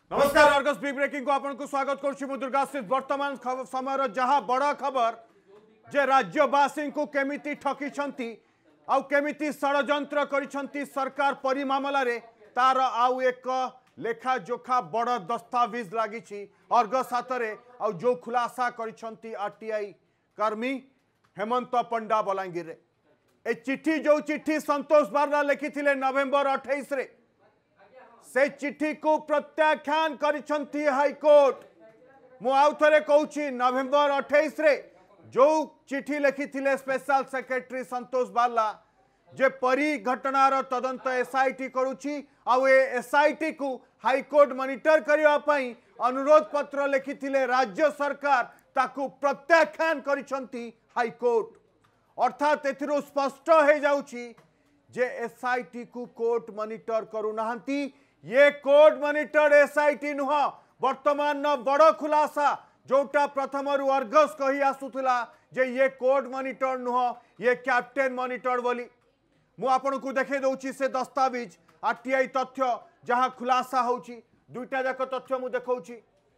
नमस्कार Argus big breaking को आपन को स्वागत करुछि मु दुर्गाशीष वर्तमान समय जहा बड़ा खबर जे राज्यवासी को केमिति ठकी छंती आउ केमिति षडयंत्र करिसंती सरकार परि मामला रे तार आउ एक लेखा जोखा बड़ दस्तावेज लागिछि अर्गस हातरे आउ जो खुलासा करिसंती आरटीआई कर्मी हेमंत पंडा बलांगीर रे ए चिट्ठी जो चिट्ठी संतोष बारला लिखिथिले नवेम्बर 28 रे से चिट्ठी को प्रत्याख्यान करिसंती हाईकोर्ट मु आउ थरे कहूछि नवेम्बर 28 रे जो चिट्ठी लिखिथिले स्पेशल सेक्रेटरी संतोष बारला जे परी घटनार तदंत एसआईटी करुछि आउ ए एसआईटी को हाईकोर्ट मॉनिटर करिवा पई अनुरोध पत्र लिखिथिले राज्य सरकार ताकू प्रत्याख्यान करिसंती हाईकोर्ट अर्थात एथिरो स्पष्ट हो जाउछि जे एसआईटी को कोर्ट मॉनिटर करूनाहांती ये कोर्ट मॉनिटर एसआईटी नुह वर्तमान बड़ खुलासा जोटा प्रथम अर्गस कही आसुला जे ये कोर्ट मॉनिटर नुह ये कैप्टेन मॉनिटर बोली मु आपन को देखे दउछि से दस्तावेज आरटीआई तथ्य जहां खुलासा होउछि दुईटा जाक तथ्य मु देखौछि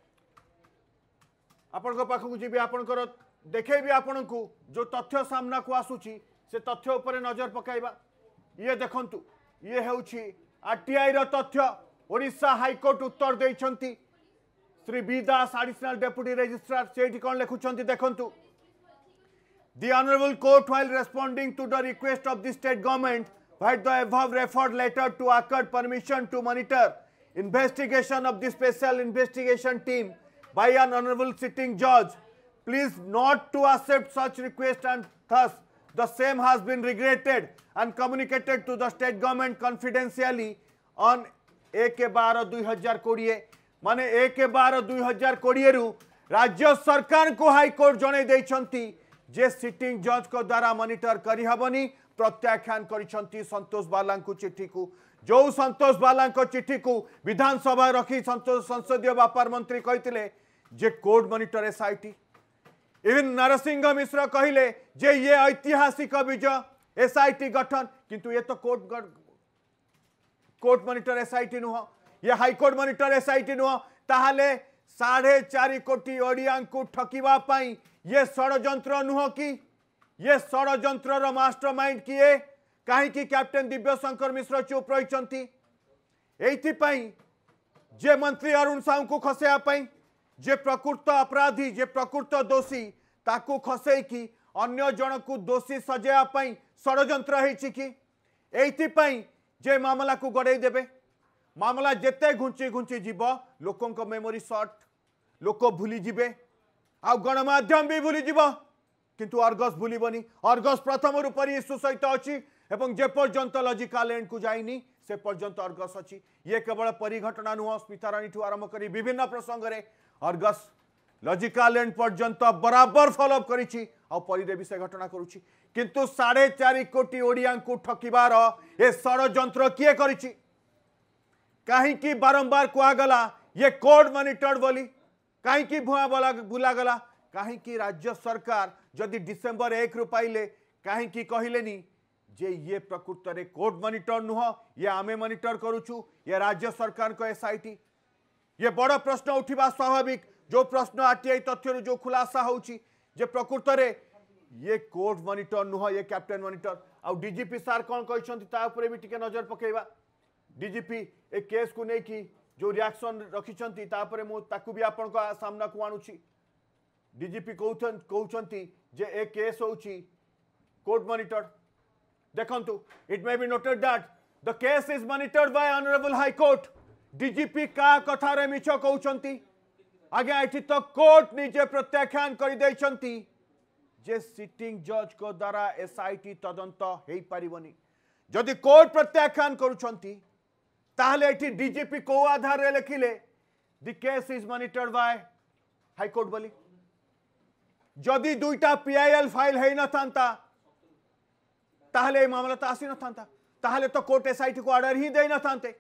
आपन को पाखु जीबी आपन को देखेबी आपन को जो तथ्य सामना को आसुछि से तथ्य ऊपर नजर पकाइबा ये देखंतु ये हेउछि आरटीआई रो तथ्य ओडिशा हाईकोर्ट उत्तर देइछंती Shri B Das additional deputy registrar Sethi कोन लेखुछंती देखंतु The Honorable Court, while responding to the request of the state government, had the above referred letter to accord permission to monitor investigation of the special investigation team by an honorable sitting judge. Please not to accept such request and thus the same has been regretted and communicated to the state government confidentially on 1/12/2020 माने 1/12/2020 रु राज्य सरकार को high court जणे देइछंती जे sitting जज को द्वारा monitor करी हबनी प्रत्याख्यान करिसंती संतोष बाला को चिट्ठी को जो संतोष बाला को चिट्ठी को विधानसभा रखी संतोष संसदीय व्यापार मंत्री कहिथिले जे court monitor SIT even Narasingha Mishra कहिले जे ये ऐतिहासिक विजय एसआईटी गठन किंतु ये तो कोर्ट मॉनिटर एसआईटी नुह ये हाईकोर्ट मॉनिटर एसआईटी नुह ताहाले 4.5 कोटी ओडिया को ठकीबा पाई ये षडयंत्र नुह कि ये षडयंत्र मास्टरमाइंड किए कहीं कैप्टेन दिव्य शंकर मिश्र चुप रही एइथिपाई जे मंत्री अरुण साहू को खसेया पाई जे प्रकृत अपराधी जे प्रकृत दोषी ताकू खसई कि अन्य जन को दोषी सजाया पाई षडयंत्र हेछि कि एइथिपाई जे मामला को गड़े देबे मामला जेते घुंची घुंची जीव लोकों मेमोरी शॉर्ट लोक भूली जिबे आ गणमाध्यम भी भूली जीव किंतु अर्गस भूलबनी अर्गस प्रथम रूप इश्यू सहित अच्छी एवं जे पर्यंत लॉजिकल एंड को जाइनी से पर्यंत अर्गस अच्छी ये केवल परिघटना नुह स्मिताराणी ठू आरंभ कर विभिन्न प्रसंग में अर्गस लॉजिकल एंड पर्यंत बराबर फॉलोअप करिछि आ परिरे भी से घटना करुछि किंतु 4.5 कोटी ओडिया को ठकिबार ए षडयंत्र किए करिछि कहीं बारंबार कहगला ये कोर्ट मॉनिटर्ड बोली कहीं भुआ बुलागला कहीं राज्य सरकार जदि डिसेंबर 1 रु पाइले कहीं कहलेनी जे ये प्रकृत रे कोर्ट मॉनिटर नुह ये आमे मॉनिटर करूछु ये राज्य सरकार को एसआईटी ये बड़ प्रश्न उठिबा स्वाभाविक जो प्रश्न आरटीआई तथ्य जो खुलासा होउची जे प्रकृत रे ये कोर्ट मॉनिटर नुह ये कैप्टेन मॉनिटर आ डीजीपी सार कोन कहछंती ता ऊपर भी टिके नजर पकेबा डीजीपी ए केस को नहीं कि जो रिएक्शन रखिछंती तापरे मु ताकू भी आपन को सामना को आणुछि डीजीपी कहउछंती जे ए केस होउछि कोर्ट मॉनिटर देखंतु it may be noted that the case is monitored by honourable High Court DGP का कथा रे मिछ कहउछंती आगे एठी तो कोर्ट निजे प्रत्याख्यान करि दैछंती जे सिटिंग जज को द्वारा एसआईटी तदंत हेई परिबनी जदि कोर्ट प्रत्याख्यान करूछंती ताहले एठी डीजीपी को आधार रे लिखिले the case is monitored by High Court बोली जदि दुईटा पीआईएल फाइल हेई न थांता ताहले मामला तो आसी न थांता ताहले तो कोर्ट एसआईटी को ऑर्डर ही दे न थांते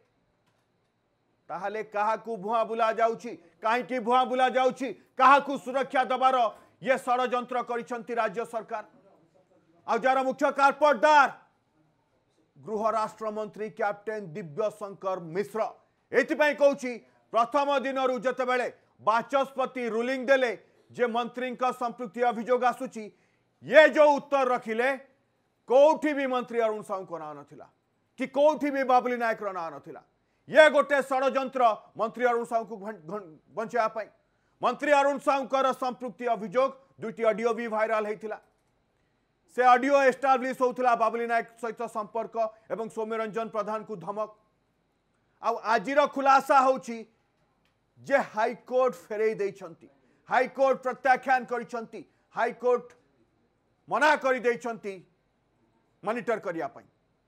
ताहले कहा को भुआ बुला जाउची काहे की भुआ बुला जाउची कहा को सुरक्षा दबार ये षडयंत्र करिसंती राज्य सरकार आ जार मुख्य कारपटदार गृह राष्ट्र मंत्री कैप्टेन दिव्य शंकर मिश्र एथिपाई कहूची प्रथम दिन जितेबले बाचस्पति रूलिंग देले जे मंत्री संपृक्ति अभियोग आसूची ये जो उत्तर रखिले कोठी भी मंत्री अरुण साहू को ना नथिला कि कोठी भी बाबुली नायक ना नथिला ये गोटे षड्यंत्र मंत्री अरुण साहू को बचाई मंत्री अरुण साहू संपृक्ति अभियोग दुईटी ऑडियो भी वायरल होता से ऑडियो एस्टाब्लिश होता बाबुली नायक सहित संपर्क एवं सौम्यरंजन प्रधान को धमक आजिर खुलासा होची जे हाईकोर्ट फेरई देइछंती हाईकोर्ट प्रत्याख्यान करिछंती हाईकोर्ट मना करि देइछंती मॉनिटर करिया पई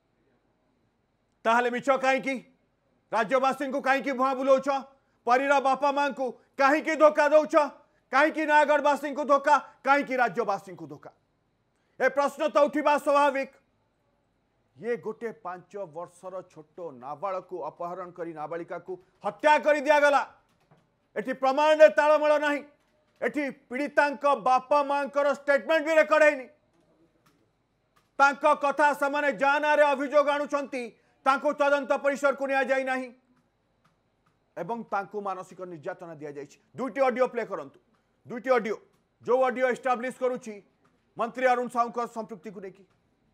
ताहले मिछ काहे की राज्यवासी को कहीं भुआ बुलाऊच परीरा बापा मां को कहीं धोखा दौच कहीं नयागढ़वासी को धोखा कहीं राज्यवासी को धोखा ए प्रश्न तो उठा स्वाभाविक ये गोटे 5 वर्षर छोट नाबाल को अपहरण करी नाबालिका को हत्या कर दिगला एटी प्रमाण रे तालमेल ना एटी पीड़िता बापा मां स्टेटमेंट भी रेकर्ड है कथा से जाना रे अभियोग आणुचंती तदंत परिसर को निया जाई नहीं एवं तांको मानसिक निर्यातना दिया जाइछि दुईटी ऑडियो प्ले करंतु दुईटी ऑडियो जो ऑडियो एस्टाब्लिश करूछि मंत्री अरुण साहू को संपृक्ति को लेकी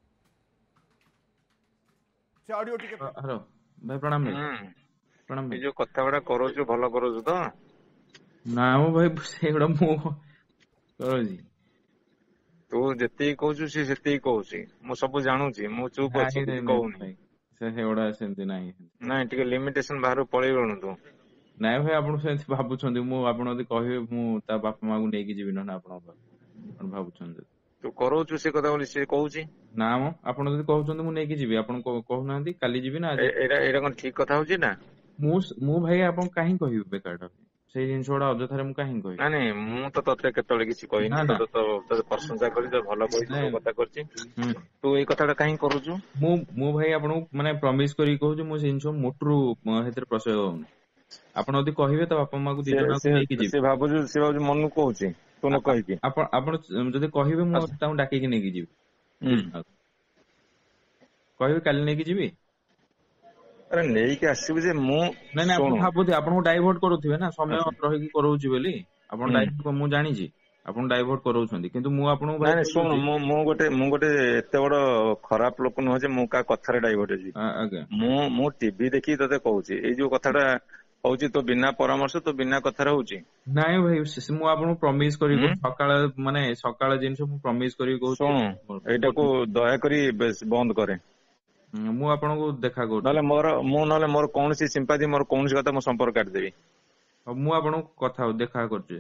से ऑडियो टिके हेलो भाई प्रणाम प्रणाम जो कथा बडा करो जो भलो करो तो ना मो भाई सेगडा मो करो जी तू जति कहू से सेति कहू मु सब जानू छी मु चुप अछि कहूनी सेगडा सेंति नाही नाही टिके लिमिटेशन बाहर पळै गणु तू नाही भाई आपण सेंति भाबुछंदी मु आपण यदि कहिबे मु ता बापा मां को नेकी जीवी न आपण भाबुछंदी तू करो छु से कथा बोली से कहू छी ना मो आपण यदि कहउछंदी मु नेकी जीवी आपण कहू नांदी काली जीवी ना एरा कोन ठीक कथा होची ना मु भाई आपण काहे कहिबे बेकारटा से जिनसोडा अजथारे मु काहे कहि ना नहीं मु तो तते केतले किछि कहि ना तो प्रशंसा करी तो भलो कहि कथा करछि तू ए कथाटा काहे करू छु मु भाई आपण माने प्रॉमिस करी कहू छु मु जिनसो मोटरू हेतर प्रसय होउन आपण यदि कहिबे त बापा मां को दी जना को नेकी जीवी से भाबु मन कहू छी तू न कहि कि आपण जदि कहिबे मु ताऊ डाकी के नेकी जीवी कहिबे काली नेकी जीवी अरे नहीं के आसीबे जे मु नै नै आपण भाबुथि आपण को डाइवर्ट करूथिबे ना समय रहि की करूछि बोली आपण डाइवर्ट मु जानि छी आपण डाइवर्ट करूछंदी किंतु मु आपण नै नै सुन मु गोटे एते बड़ खराब लोक न हो जे मु का कथा रे डाइवर्ट जी आगे मु टीवी देखि तते कहूछि ए जो कथाटा होउछि तो बिना परामर्श तो बिना कथा रे होउछि नै भाई मु आपण प्रॉमिस करी सकाळ माने सकाळ जिंस मु प्रॉमिस करी कहू सुन एटा को दया करी बंद करे मु आपण को देखा को नले मोर कोन सी सिंपैथी मोर कोन सी कथा मो संपर्क काट देबी मु आपण कथा देखा करछु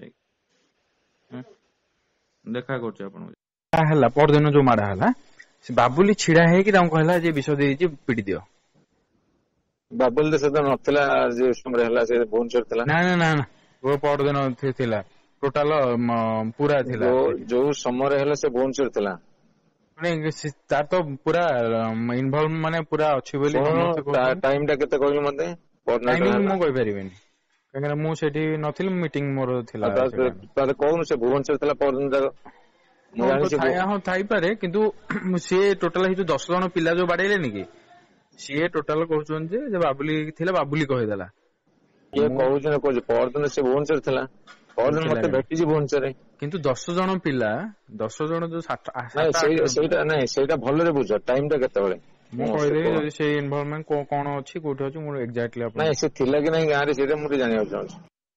देखा करछु आपण हला पर दिन जो माडा हला से बाबुली छिडा हे कि ताऊ कहला जे विषय देई जे पिटी दियो बाबुल से तो नथला जे समय हला से भुवनेश्वर थला ना ना ना वो पर दिन थिला टोटल पूरा थिला जो समय हला से भुवनेश्वर थला तार तो पूरा इन्वॉल्व माने पूरा अछि बोली टाइम टा केते कहली मते टाइमिंग मो कहि परिबेनी काहे मु सेठी नथिल मीटिंग मोर थिला ताले कोन से भुवनेश्वर थला पर दिन तक मु जानि छै हां थाई पारे किंतु से टोटल ही जो 10 जण पिला जो बाडैले नि कि से टोटल कहउछन जे बाबुली थिला बाबुली कहि देला ये कहउछन को पर दिन से भुवनेश्वर थला पर दिन मते भेटि जी भुवनेश्वर किंतु 10 जण पिला 10 जण जो सेटा नहीं सेटा भलो रे बुझ टाइम टा केते बेले मु कहि देबी जदि से इन्वॉल्वमेंट कोन अछि कोठी अछि मु एग्जैक्टली अपन नहीं से थिला कि नहीं गां रे सेटा मु जानियो चाहू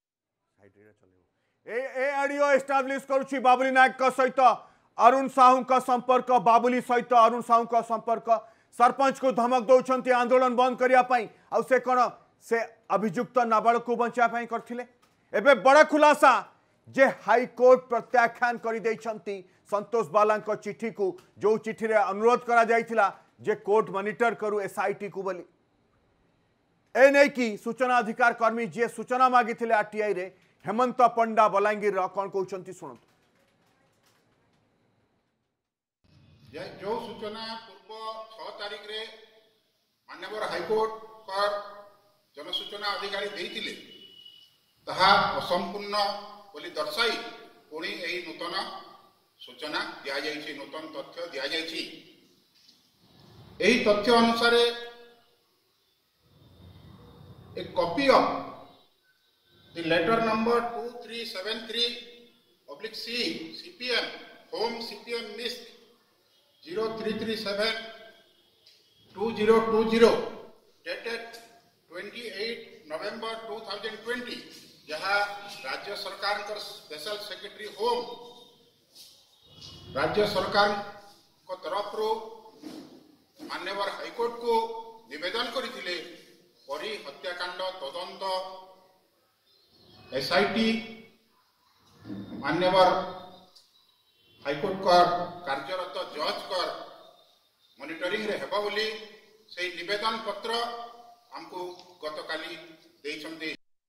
ए ऑडियो एस्टैब्लिश करूची बाबुली नायक का सहित अरुण साहू का संपर्क बाबुली सहित अरुण साहू का संपर्क सरपंच को धमक दौरान आंदोलन बंद करने से कौन से अभियुक्त नाबालक को बचाई करथिले एबे बड़ा खुलासा जे हाईकोर्ट प्रत्याख्यान कर संतोष बाला चिठी को जो चिठी रे अनुरोध करा जायथिला जे कोर्ट मॉनिटर करू एसआईटी को बोली ए नहीं कि सूचना अधिकार कर्मी जे सूचना मागी थिले आरटीआई रे हेमंत पंडा बलांगीर कौन कहते शुणु जो सूचना पूर्व 6 तारिख रे माननीय हाईकोर्ट पर जनसूचना अधिकारी देइतिले ताहा असंपूर्ण बोली दर्शाई पुणी यही नूतन सूचना दिया जाइछि नूतन तथ्य दिया जाइछि यही तथ्य अनुसार एक copy of The letter number 2373/C CPM Home CPM List 0337/2020 dated 28 November 2020 जहाँ राज्य सरकार का स्पेशल सेक्रेटरी होम राज्य सरकार को तरफ मान्यवर हाईकोर्ट को निवेदन करथिले परी हत्याकांड तदंत एसआईटी मान्यवर हाईकोर्ट कर कार्यरत जज कर मॉनिटरिंग रे हेबा बोली से निवेदन पत्र हमको गतकाली देइछन्ते।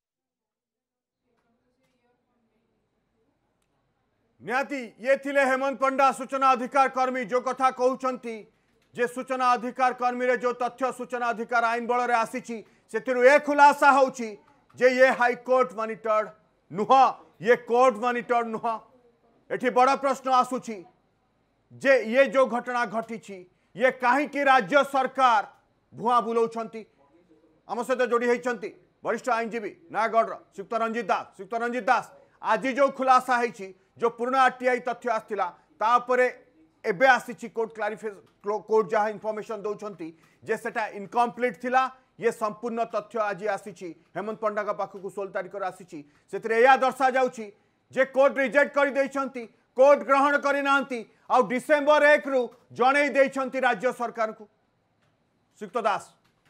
निहाती ये थिले हेमंत पंडा सूचना अधिकार कर्मी जो कथा कहउछंती जे सूचना अधिकार कर्मी रे जो तथ्य सूचना अधिकार आईन बल रे आसीची सेतिरु ए खुलासा होउची जे ये हाईकोर्ट मॉनिटर्ड नुह ये कोर्ट मॉनिटर्ड नुह। एठी बड़ा प्रश्न आसुची जे ये जो घटना घटी ये कहीं राज्य सरकार भुआ बुलाउछंती। आम सहित जोड़ी होती वरिष्ठ आईनजीवी नयागढ़ श्रीयुक्त रंजित दास आज जो खुलासा होती जो पुराना आरटीआई तथ्य आसला तापरे एबे आसी कोर्ट कोर्ट जहाँ इनफॉरमेशन दौरान जे सेटा इनकम्प्लीट थिला ये संपूर्ण तथ्य आज आसी हेमंत पंडा का पाखक 16 तारिख आसी से दर्शा जाउछि जे कोर्ट रिजेक्ट कर देइछंती कोर्ट ग्रहण करि नांती आ डिसेंबर 1 रु जणै देइछंती राज्य सरकार को। श्रीयुक्त दास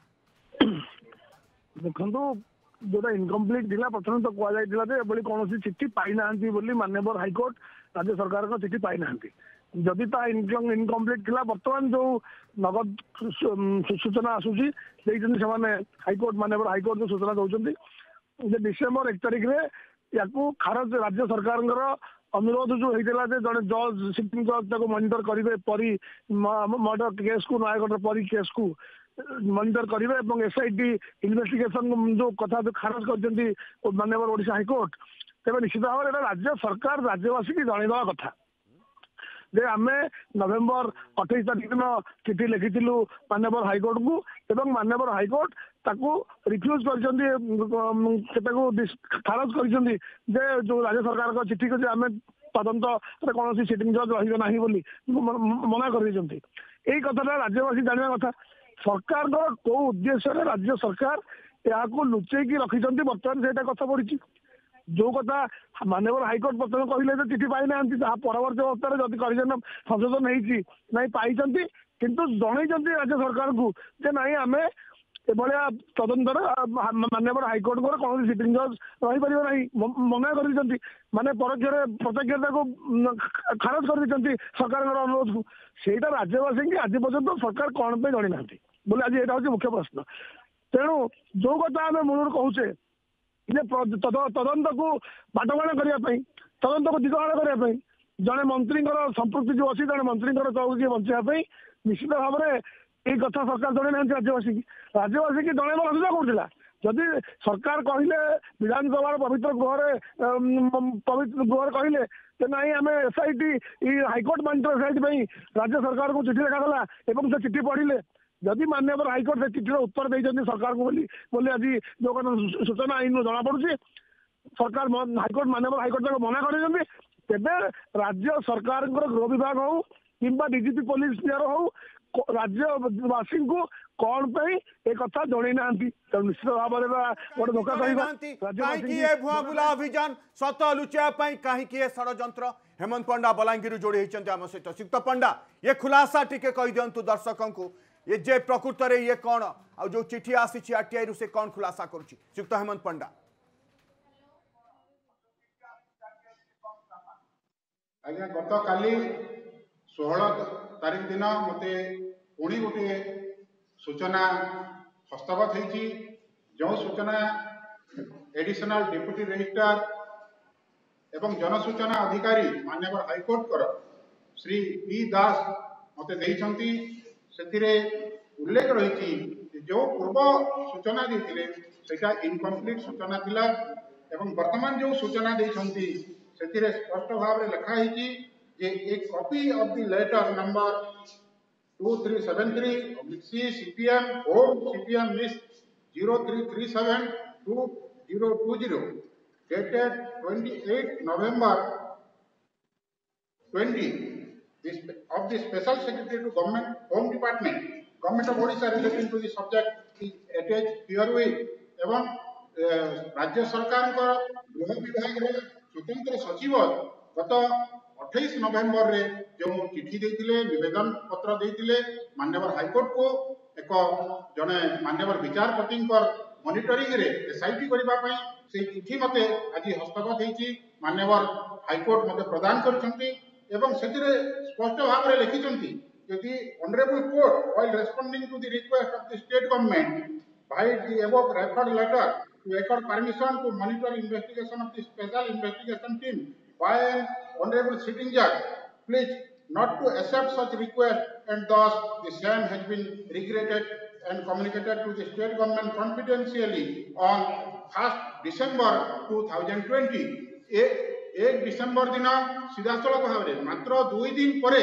देखो जो इनकम्प्लीट थिला प्रथम तो कह जाए कौन चिठी पाई ना माननीय हाईकोर्ट राज्य सरकार को चिठी पाई ना जदि इनकम्प्लीट थिला बर्तमान जो नगद सूचना आसूची हाईकोर्ट माननीय हाईकोर्ट जो सूचना दौरान डिसेम्बर 1 तारिख में या खारज राज्य सरकार अनुरोध जो होता जड़े जज सिटिंग जज मॉनिटर करेंगे परी मर्डर केस को नयागढ़ परी केस को मॉनिटर करेंगे एसआईटी इन्वेस्टिगेशन जो कथा जो खारज कर माननीय ओडिशा हाईकोर्ट तेज निश्चित भाव में राज्य सरकार राज्यवासी की जनईदा कथा जे आम नवेम्बर 28 तारिख दिन चिठी लिखिलु माननीय हाईकोर्ट को एवं माननीय हाईकोर्ट ताकू रिफ्यूज कर खारज कर जो राज्य सरकार का चिठी को आम तदंत कौन सिटिंग जज रहा मना कर यही कथा राज्यवासी जानवा कथा सरकार कौ उद्देश्य राज्य सरकार या लुचेकी रखिंट बर्तमान से कथा पड़ी जो कथा माननीय हाईकोर्ट प्रथम कहले चिठी पाई ना परवर्त अवस्था जदि करिजन संशोधन नहीं पाई किंतु जन राज्य सरकार को नहीं आम एभलिया तदंतर माननीय हाईकोर्ट को कौन सिटिंग जज रही ना मना कर माने प्रत्यक्ष को खारज कर सरकार अनुरोध को ସେଇଟା राज्यवासी आज पर्यटन सरकार कौन पे जनी ना बोले आज यहाँ हूँ मुख्य प्रश्न तेणु जो कथा आम मूल कहूचे तदंत को बाटमाण करने तदंत को दिगहरण करने जड़े मंत्री संपृक्ति जो अच्छी जड़े मंत्री चौकी बचाई निश्चित भाव में यही कथा सरकार जन ना राज्यवासी की जन असुविधा कौन जदि सरकार कहले विधानसभा पवित्र गृह कहले ना आम एसआईटी हाईकोर्ट मॉनिटर एसआईटी राज्य सरकार को चिठी लिखागला एवं से चिठी पढ़ले जदि माननीय हाईकोर्ट से चिठीर उत्तर देते सरकार को बोली आज जो सूचना आईन जना पड़ी सरकार हाईकोर्ट माननीय हाईकोर्ट मना कर तेरे राज्य सरकार गृह विभाग हो कि डीजीपी पुलिस बिहार हो राज्यवासी को कौन पे कथा जन ना निश्चित भाव में गोटे धोखा भुआ बुला अभियान सत लुचा कहीं षड्यंत्र हेमंत पंडा बलांगीर जोड़ी होती आम सहित श्रीयुक्त पंडा ये खुलासा टिके कही दिंतु दर्शकों को ये जे प्रकृत में ये कौन आ जो चिठी आसी आरटीआई रु से कौन खुलासा करुच्ची श्रीयुक्त हेमंत पंडा। आज्ञा गत काली 16 तारीख दिन मते पुणी गोटे सूचना हस्तगत होती जो सूचना एडिशनल डेप्यूटी रजिस्ट्रार एवं जनसूचना अधिकारी माननीय हाईकोर्ट कर श्री पी दास मते देइछंती सेथिरे उल्लेख रही जो पूर्व सूचना देते सेटा इनकम्प्लीट सूचना थिला एवं वर्तमान जो सूचना देइछंती सेथिरे स्पष्ट भाव में लिखा है जे एक copy of the letter number 2373/C CPM Home CPM List 0337/2020 dated 28 November 20 of the Special Secretary to Government Home Department, Government of Odisha relating to the subject is attached herewith. एवं राज्य सरकार गृह विभाग स्वतंत्र सचिव गत 28 नवेम्बर रे जो चिठी देथिले निवेदन पत्र देथिले माननीय हाईकोर्ट को एक जने माननीय विचारपति मॉनिटरिंग रे एसआईटी करबा पई से चिठी मते आज हस्तगत हेची माननीय हाईकोर्ट मते प्रदान करछंती एवं सेतिरे स्पष्ट भाव रे लिखिछंती यदि honourable court while responding to the request of the state government by the above referred letter to accord permission to monitor investigation of the special investigation team by an honorable sitting judge, please not to accept such request, and thus the same has been regretted and communicated to the state government confidentially on 1st December 2020. 1 December दिन सीधासलख भाव में मात्र 2 दिन पर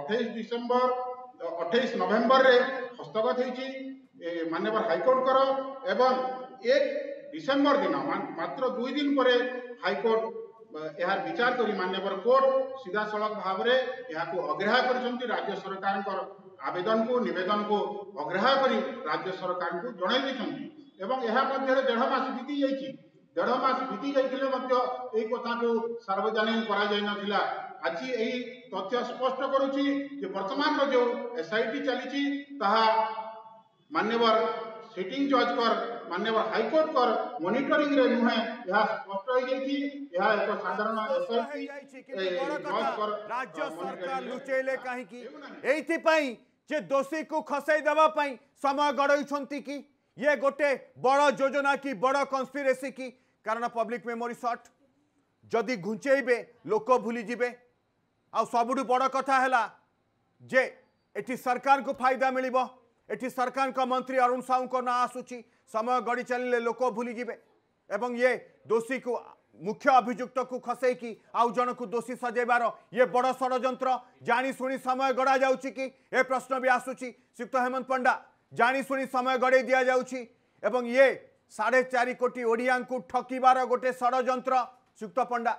28 नवेम्बर रे हस्तगत होती माननीय हाईकोर्ट कर एवं 1 डिसेंबर दिन मात्र 2 दिन पर हाईकोर्ट यार विचार करी माननीय कोर्ट सीधासलख भाव में यहाँ अग्राह्य कर राज्य सरकार आवेदन को निवेदन को अग्राह्य करी राज्य सरकार को जणाई देछंती एवं यह मध्य 1.5 मास बीती जाइछि 1.5 मास बीती जाइथिले मध्य एई कथा को सार्वजनिक करा जाय नथिला आज एई तथ्य स्पष्ट करूछि जे वर्तमान जो एसआईटी चलीछि ताहा माननीय सिटिंग जज कर माननीय हाईकोर्ट कर मॉनिटरिंग रे नुहे यह स्पष्ट हो जाइछि यह एक साधारण एसआईटी राज्य सरकार लुचेले काहे की एथि पई जे दोषी को खसई देबा पई समय गड़ौछंती की ये गोटे बड़ योजना की बड़ कन्स्पिरेसी की कारण पब्लिक मेमोरी शॉट जदि घुंचेबे लोक भूली जिबे आ सबुठु बड़ कथा है जे एटी सरकार को फायदा मिलिबो एटी सरकार को मंत्री अरुण साहू को ना आसुची समय गड़ी चलिले लोक भूली जिबे एवं ये दोषी को मुख्य अभियुक्त को खसई की आउ जन को दोषी सजेबार ये बड़ षड्यंत्र जानी शुणी समय गड़ा जाउची कि ए प्रश्न भी आसुची श्रीयुक्त हेमंत पंडा जानी शुणी समय गड़े दि जाउची एवं ये 4.5 कोटी ओडिया को ठकीबार गोटे षड्यंत्र श्रीयुक्त पंडा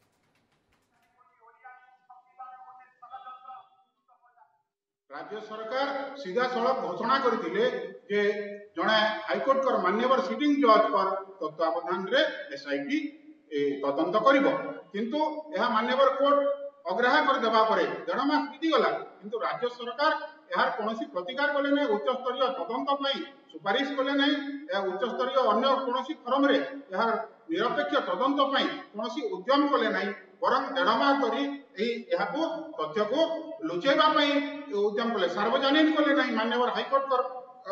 राज्य सरकार सीधा सड़क घोषणा करथिले जे जणे हाईकोर्ट कर मान्यवर सिटिंग जज कर तत्वावधान रे एसआईटी तदंत करिवो किंतु यह मान्यवर कोर्ट अग्राह्य कर देबा परे 1.5 मास बीती गला किंतु राज्य सरकार यार कोनोसी प्रतिकार कले नै उच्च स्तरीय तदंत पई सुपारिश कले नै या उच्च स्तरीय अन्य कोनोसी फोरम रे यार निरपेक्ष तदंत पई कोनोसी उद्यम कले नै बरं 1.5 मास धरी एही याको तथ्य को लुचेबा पई उद्यम कले सार्वजनिक कले नै मान्यवर हाईकोर्ट कर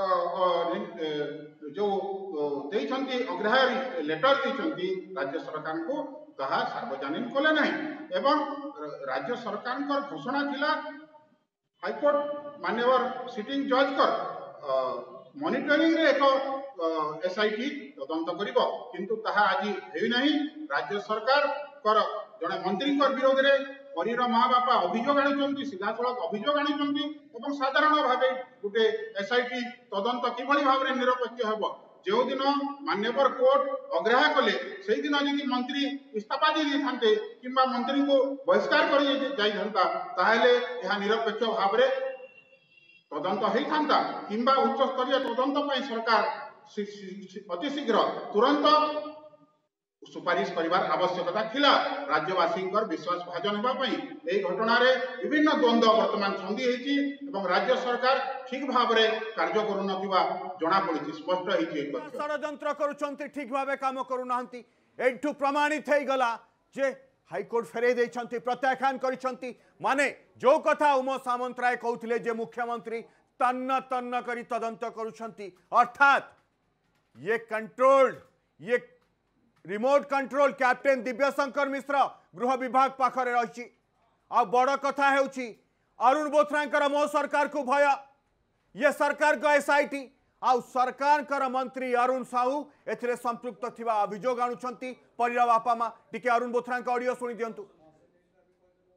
जो देइछंती अग्राह्य लेटर देइछंती राज्य सरकार को ताहा सार्वजनिक कले नै एवं राज्य सरकार कर घोषणा थिला हाईकोर्ट मान्यवर सिटिंग जज कर मॉनिटरिंग रे एक एसआईटी तदंत करिवो किंतु ताहा आज हेइ नाही राज्य सरकार कर जने मंत्री कर विरोध रे परीर माँ बापा अभियोग आनिछंती सीधासलख अभियोग आनिछंती एवं साधारण भावे गोटे एसआईटी तदंत किभଳି भाबरे निरपेक्ष हेबो जो दिन मान्यवर कोर्ट अग्राह्य कले से दिन यदि मंत्री इस्तीफा दे थांते किंबा मंत्री को बहिष्कार कर जाई थांता ताहेले यह निरपेक्ष भाव रे तदंत होई थांता किंबा उच्च स्तरीय तदंत पई सरकार अति शीघ्र तुरंत सुपारिश करिवार आवश्यकता थिला राज्यवासी विश्वास भाजन होगा यही घटना रे विभिन्न द्वंद्व वर्तमान छंदी होती एवं राज्य सरकार ठीक भाव रे कार्य करुनथिबा जना पड़ी स्पष्ट होती षड्यंत्र करुछंती ठीक भाव काम करूनांती एठू प्रमाणित हो गला जे हाईकोर्ट फेरे देछंती प्रत्याख्यान करिछंती माने जो कथा उमा सामंतराय कहउथिले जे मुख्यमंत्री तन्न तन्न करी तदंत करुछंती अर्थात ये कंट्रोल्ड ये remote control captain Divyashankar Mishra गृह विभाग पाखरे रही आ बड़ कथा हेउची अरुण बोथरांकर मो सरकार को भय ये सरकार को एसआईटी आ सरकार कर मंत्री अरुण साहू एथिरे संपृक्त थिबा अभियोग आणुछंती परिरा बापा मा टिके अरुण बोथरांकर ऑडियो सुनी दियंतु।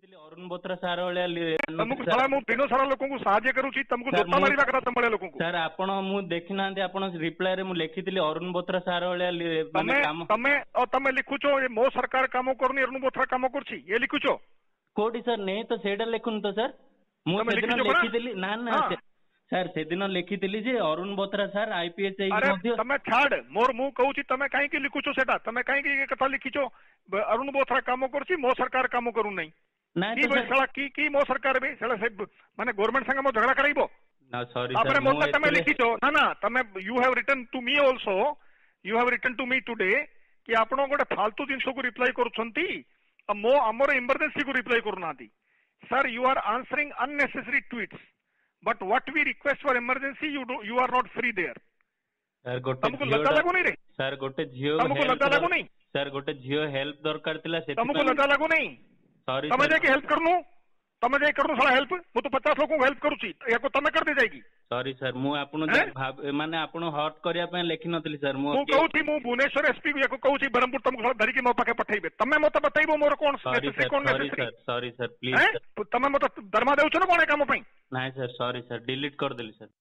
लेखिथिली अरुण बोथरा सार वाले तुमको सारा मु दिन सारा लोगों को सहाय्य करूची तुमको जोता मारिबा कथा तुम लोगों को सर आपण मु देखि नांती आपण रिप्लाई रे मु लेखिथिली अरुण बोथरा सार वाले माने काम तमे लिखुचो ये मो सरकार काम करनी अरुण बोथरा काम करची ये लिखुचो कोडी सर नै तो सेडा लेखुन तो सर मु सेदिन लेखिथिली ना ना सर सेदिन लेखिथिली जे अरुण बोथरा सर आईपीएस मध्य तमे छाड़ मोर मु कहूची तमे काहे की लिखुचो सेटा तमे काहे की कथा लिखिचो अरुण बोथरा काम करची मो सरकार काम करू नै नाही तो साला की मो सरकार बे साला से माने गवर्नमेंट संग मो झगड़ा कराइबो ना सॉरी सर मो तमे लिखिचो ना ना तमे you have written to me also you have written to me today कि आपण गोटे फालतू जिंस को रिप्लाई करूछंती मो हमर इमरजेंसी को रिप्लाई करूनाती sir you are answering unnecessary tweets but what we request for emergency you are not free there sir गोटे तुमको लगा लागो नहीं रे सर गोटे झियो तुमको लगा लागो नहीं सर गोटे झियो हेल्प दरकार तिला से तुमको लगा लागो नहीं सॉरी तमे जाके हेल्प करनु तमे जाके करनु साला हेल्प मु तो 50 लोगों को हेल्प करूची याको तमे कर दे जाएगी सॉरी सर मु आपन माने आपन हर्ट करिया पे लेखि नथली सर मु कहूची मु भुवनेश्वर एसपी याको कहूची बरहमपुर तुमको धरि के मो पाके पठाइबे तमे मते बताइबो मोर कोन सॉरी सर प्लीज तमे मते दरमा देउछ न कोन काम पई नाही सर सॉरी सर डिलीट कर देली सर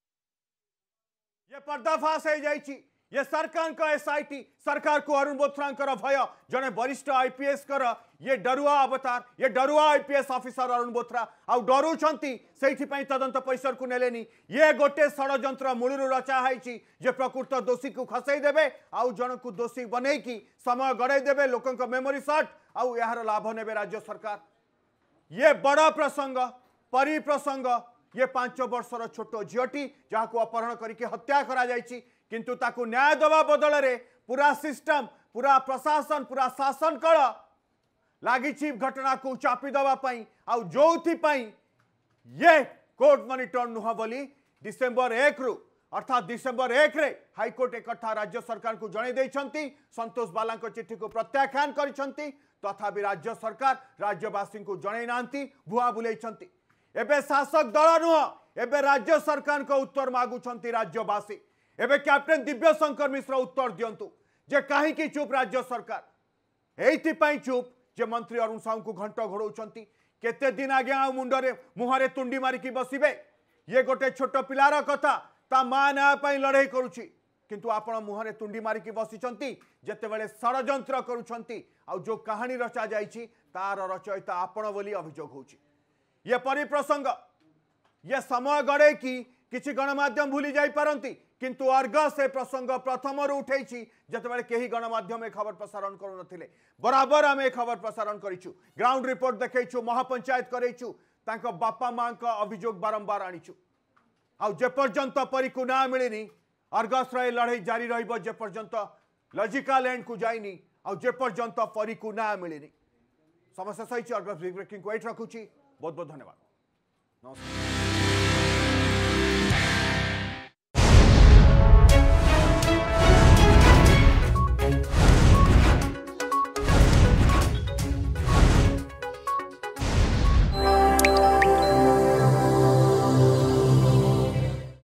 ये पर्दाफाश हो जाइछि ये सरकार का एसआईटी सरकार को अरुण बोथरा भय जने वरिष्ठ आईपीएस कर ये डरुआ अवतार ये डरुआ आईपीएस ऑफिसर अरुण बोथरा आ डरुछंती सेठी पई तदंत पैसर को नेलेनी ये गोटे षडयंत्र मूलरू रचा है जे प्रकृत दोषी को खसई देबे आ जन को दोषी बनै की समय गड़े देबे लोकन को मेमोरी शॉट आ यार लाभ नेबे राज्य सरकार ये बड़ा प्रसंग परिप्रसंग ये 5 वर्षर छोट झीटी जहाँ को अपहरण करके हत्या करा जायछि किंतु ताकू न्याय देवा बदल रे पूरा सिस्टम पूरा प्रशासन पूरा शासन कल लगी घटना को चापी देवाई आउथी ये कोर्ट मॉनिटर नुह बोली डिसेम्बर 1 रु अर्थात डिसेम्बर 1 रे हाईकोर्ट एक राज्य सरकार को जन संतोष बाला चिठी को प्रत्याख्यान करिसेंती तथापि राज्य सरकार राज्यवासी को जन ना भुआ बुले एबे शासक दल नुह एबे राज्य सरकार को उत्तर मागुंट राज्यवासी एबे कैप्टेन दिव्य शंकर मिश्र उत्तर दिंतु जे कहीं चुप राज्य सरकार एइथिपाई चुप जे मंत्री अरुण साहू को घंट घोड़ौंट केते दिन आगे मुंडरे मुहरे तुंडी मारिकी बसिबे ये गोटे छोट पिलार कथा ता मां न्याय लड़ाई करुछि किंतु आपण मुहरे तुंडी मारिकी बसिचंती जेतेबेले षडयंत्र करुछंती आ जो कहानी रचा जाइछि तार रचयिता आपण बोली अभियोग होछि ये परिप्रसंग ये समय गड़े कि किछि गणमाध्यम भूली जाई पारंती किंतु अर्गस से प्रसंग प्रथम उठे जितेबाला कहीं गणमाध्यम खबर प्रसारण करुनथिले बराबर आम खबर प्रसारण करिछु ग्राउंड रिपोर्ट देखैछु महापंचायत करैछु तांको बापा मां का अभियोग बारंबार आनिछु आ जेपर्यंत परी को ना मिलनी अर्गस रे लड़ाई जारी रहिबो जेपर्यंत लॉजिकल एंड को जाइनी आ जेपर्यंत परी को ना मिलनी समस्या सही अर्गस ब्रेकिंग को एट रखुछि बहुत बहुत धन्यवाद नमस्कार।